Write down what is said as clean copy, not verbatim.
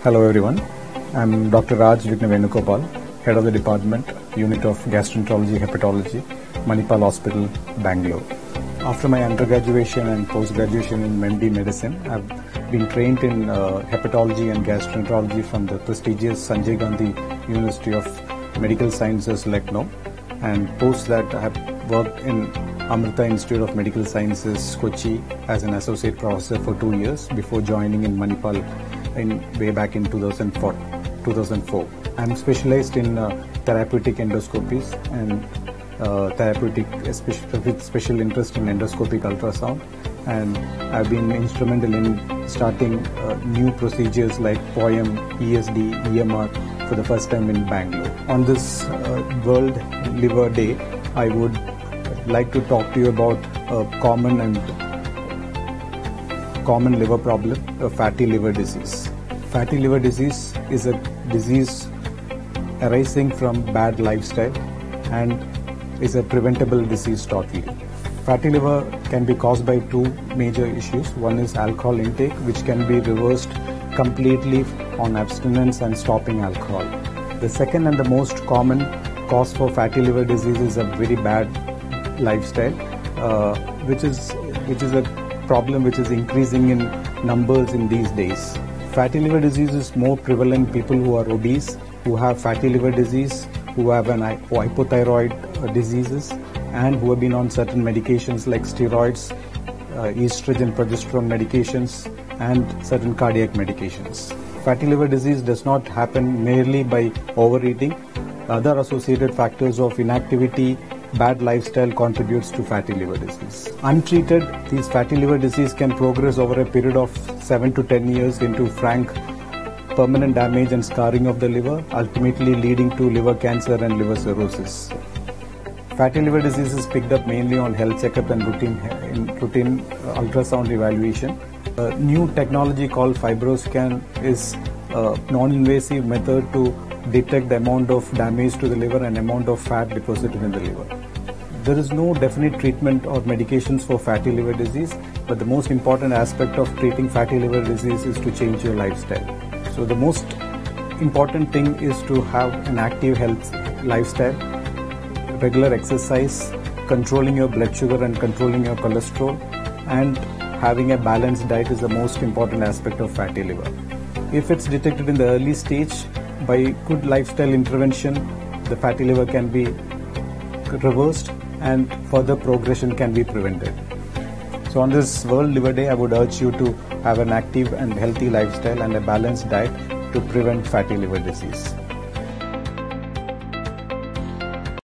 Hello everyone, I'm Dr. Vigna Venugopal, Head of the Department, Unit of Gastroenterology Hepatology, Manipal Hospital, Bangalore. After my undergraduation and post-graduation in MD Medicine, I've been trained in hepatology and gastroenterology from the prestigious Sanjay Gandhi University of Medical Sciences, Lucknow, and post that I have worked in Amrita Institute of Medical Sciences, Kochi as an associate professor for 2 years before joining in Manipal way back in 2004. I'm specialized in therapeutic endoscopies and with special interest in endoscopic ultrasound, and I've been instrumental in starting new procedures like POEM, ESD, EMR for the first time in Bangalore. On this World Liver Day, I would like to talk to you about a common liver problem, fatty liver disease. Fatty liver disease is a disease arising from bad lifestyle and is a preventable disease totally. Fatty liver can be caused by two major issues. One is alcohol intake, which can be reversed completely on abstinence and stopping alcohol. The second and the most common cause for fatty liver disease is a very bad lifestyle, which is a problem which is increasing in numbers in these days. Fatty liver disease is more prevalent in people who are obese, who have fatty liver disease, who have an hypothyroid diseases, and who have been on certain medications like steroids, estrogen, progesterone medications, and certain cardiac medications. Fatty liver disease does not happen merely by overeating. Other associated factors of inactivity, bad lifestyle contributes to fatty liver disease. Untreated, these fatty liver disease can progress over a period of 7 to 10 years into frank permanent damage and scarring of the liver, ultimately leading to liver cancer and liver cirrhosis. Fatty liver disease is picked up mainly on health checkup and routine ultrasound evaluation. A new technology called FibroScan is a non-invasive method to detect the amount of damage to the liver and amount of fat deposited in the liver. There is no definite treatment or medications for fatty liver disease, but the most important aspect of treating fatty liver disease is to change your lifestyle. So the most important thing is to have an active health lifestyle, regular exercise, controlling your blood sugar and controlling your cholesterol, and having a balanced diet is the most important aspect of fatty liver. If it's detected in the early stage, by good lifestyle intervention, the fatty liver can be reversed and further progression can be prevented. So on this World Liver Day, I would urge you to have an active and healthy lifestyle and a balanced diet to prevent fatty liver disease.